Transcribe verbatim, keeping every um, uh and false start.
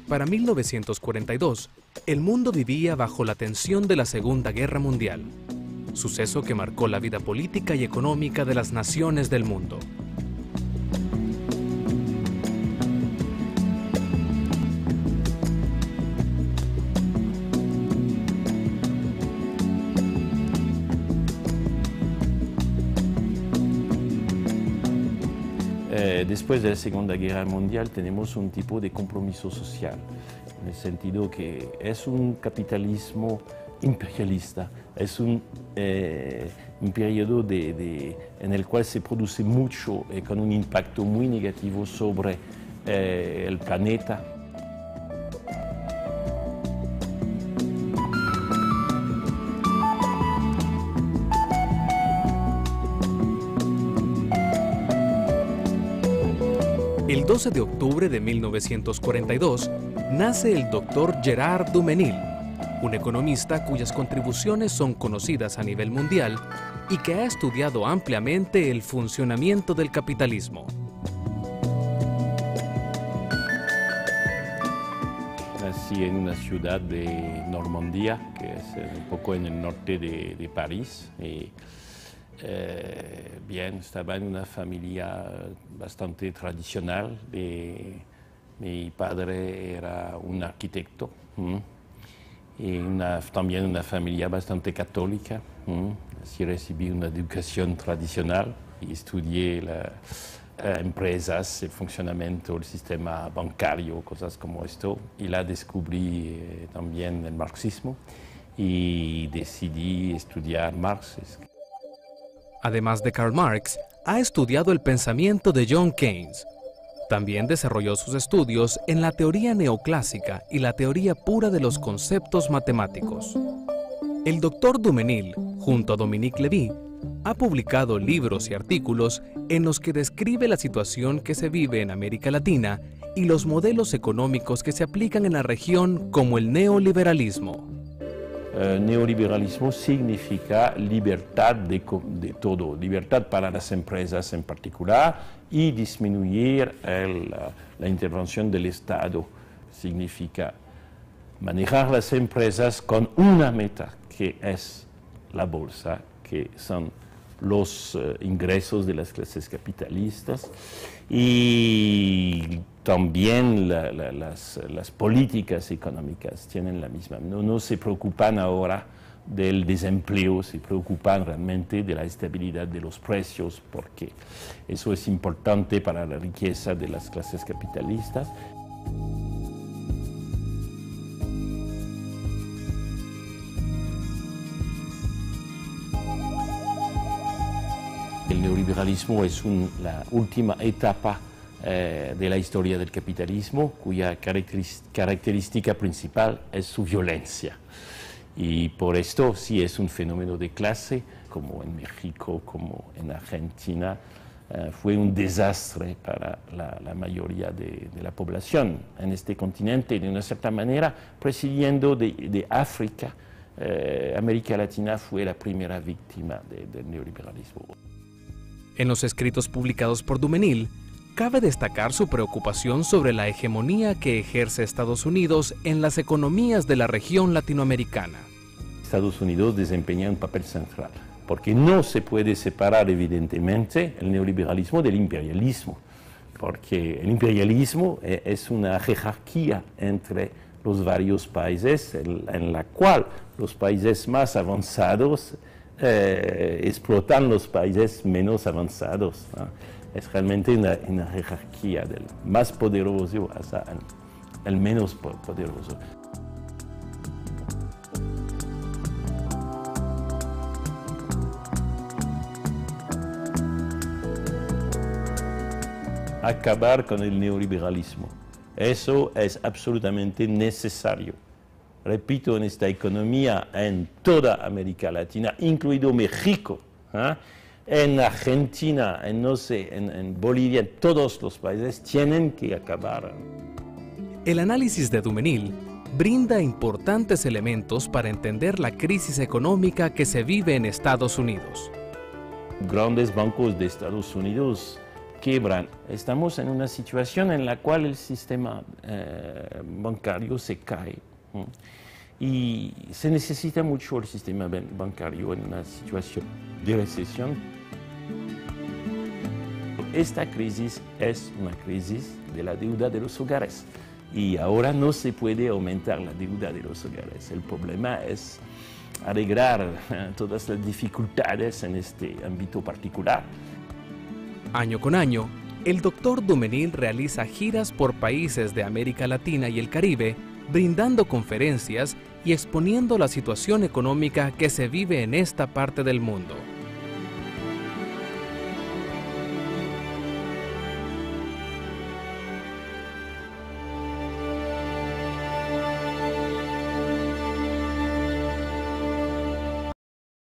Para mil novecientos cuarenta y dos, el mundo vivía bajo la tensión de la Segunda Guerra Mundial, suceso que marcó la vida política y económica de las naciones del mundo. Eh, después de la Segunda Guerra Mundial tenemos un tipo de compromiso social, en el sentido que es un capitalismo imperialista, es un, eh, un periodo de, de, en el cual se produce mucho y con un impacto muy negativo sobre eh, el planeta. El doce de octubre de mil novecientos cuarenta y dos nace el doctor Gerard Duménil, un economista cuyas contribuciones son conocidas a nivel mundial y que ha estudiado ampliamente el funcionamiento del capitalismo. Nací en una ciudad de Normandía, que es un poco en el norte de, de París. Y, Eh, bien, estaba en una familia bastante tradicional. De, mi padre era un arquitecto ¿m? y una, también una familia bastante católica. ¿m? Así recibí una educación tradicional y estudié las eh, empresas, el funcionamiento del sistema bancario, cosas como esto. Y la descubrí eh, también el marxismo y decidí estudiar Marx. Además de Karl Marx, ha estudiado el pensamiento de John Keynes. También desarrolló sus estudios en la teoría neoclásica y la teoría pura de los conceptos matemáticos. El doctor Duménil, junto a Dominique Lévy, ha publicado libros y artículos en los que describe la situación que se vive en América Latina y los modelos económicos que se aplican en la región, como el neoliberalismo. Uh, neoliberalismo significa libertad de, de todo, libertad para las empresas en particular y disminuir el, uh, la intervención del Estado. Significa manejar las empresas con una meta, que es la bolsa, que son los uh, ingresos de las clases capitalistas, y también la, la, las, las políticas económicas tienen la misma. No, no se preocupan ahora del desempleo, se preocupan realmente de la estabilidad de los precios, porque eso es importante para la riqueza de las clases capitalistas. El neoliberalismo es un, la última etapa eh, de la historia del capitalismo, cuya característica principal es su violencia. Y por esto sí es un fenómeno de clase, como en México, como en Argentina. Eh, fue un desastre para la, la mayoría de, de la población en este continente, de una cierta manera, prescindiendo de, de África. Eh, América Latina fue la primera víctima de, del neoliberalismo. En los escritos publicados por Duménil, cabe destacar su preocupación sobre la hegemonía que ejerce Estados Unidos en las economías de la región latinoamericana. Estados Unidos desempeña un papel central, porque no se puede separar evidentemente el neoliberalismo del imperialismo, porque el imperialismo es una jerarquía entre los varios países en la cual los países más avanzados Eh, explotan los países menos avanzados, ¿no? Es realmente una, una jerarquía del más poderoso hasta el, el menos poderoso. Acabar con el neoliberalismo, eso es absolutamente necesario. Repito, en esta economía, en toda América Latina, incluido México, ¿eh? en Argentina, en, no sé, en, en Bolivia, todos los países tienen que acabar. El análisis de Duménil brinda importantes elementos para entender la crisis económica que se vive en Estados Unidos. Grandes bancos de Estados Unidos quiebran. Estamos en una situación en la cual el sistema eh, bancario se cae. Y se necesita mucho el sistema bancario en una situación de recesión. Esta crisis es una crisis de la deuda de los hogares y ahora no se puede aumentar la deuda de los hogares. El problema es arreglar todas las dificultades en este ámbito particular. Año con año, el doctor Duménil realiza giras por países de América Latina y el Caribe, brindando conferencias y exponiendo la situación económica que se vive en esta parte del mundo.